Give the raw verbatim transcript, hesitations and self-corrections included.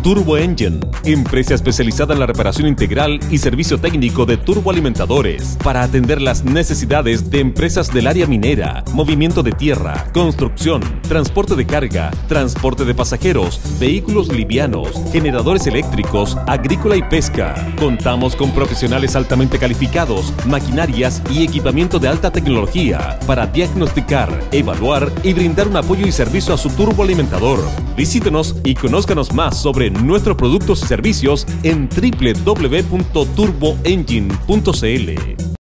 Turbo Engine, empresa especializada en la reparación integral y servicio técnico de turboalimentadores para atender las necesidades de empresas del área minera, movimiento de tierra, construcción, transporte de carga, transporte de pasajeros, vehículos livianos, generadores eléctricos, agrícola y pesca. Contamos con profesionales altamente calificados, maquinarias y equipamiento de alta tecnología para diagnosticar, evaluar y brindar un apoyo y servicio a su turboalimentador. Visítenos y conózcanos más sobre nuestros productos y servicios en doble u doble u doble u punto turbo engine punto c l.